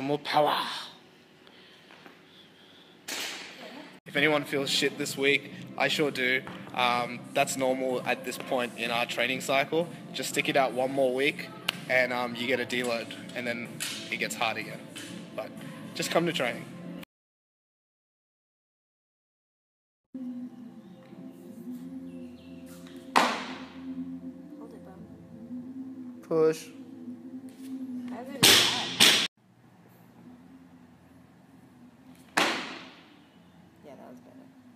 for more power. If anyone feels shit this week, I sure do. That's normal at this point in our training cycle. Just stick it out one more week and you get a deload and then it gets hard again. But just come to training. Hold it, bum. Push. How good is that? Yeah, that was better.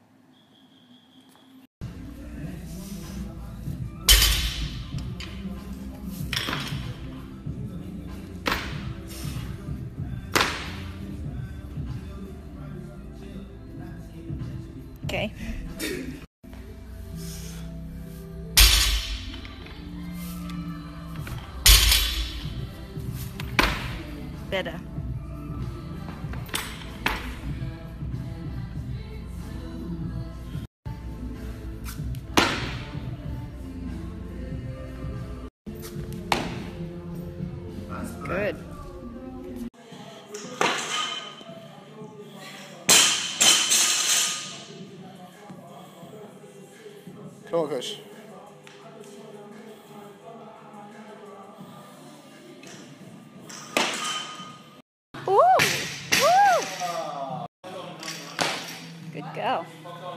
Okay. Better. Good. Come on, Kush. Ooh! Woo! Good go.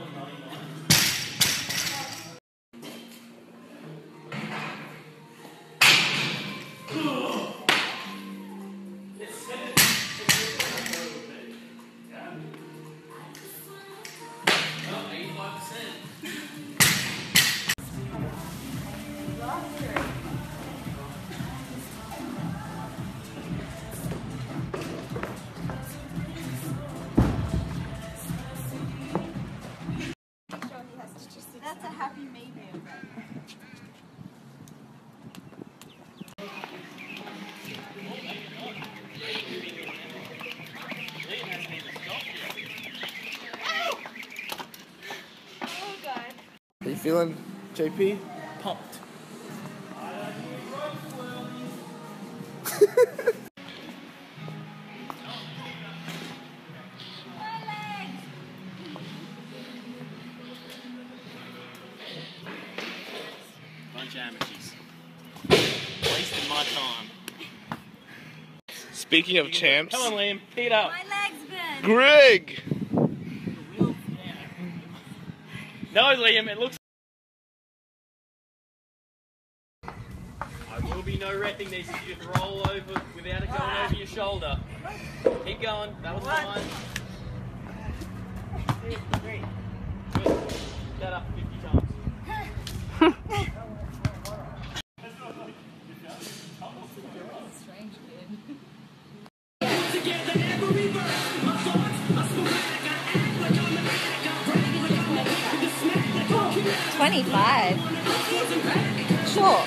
That's a happy maybe. Oh God. Are you feeling, JP? Pumped. Bunch of amateurs. Wasting my time. Speaking of champs, Come on, Liam. Pick it up. My legs burn. Greg! No, Liam, it looks... I will be no repping these if you just roll over without it going over your shoulder. Keep going. That was fine. 2, 3. Good. That up 50 times. Strange kid. 25. Sure.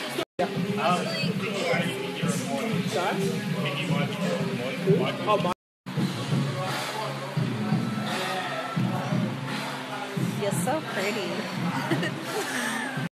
You're so pretty.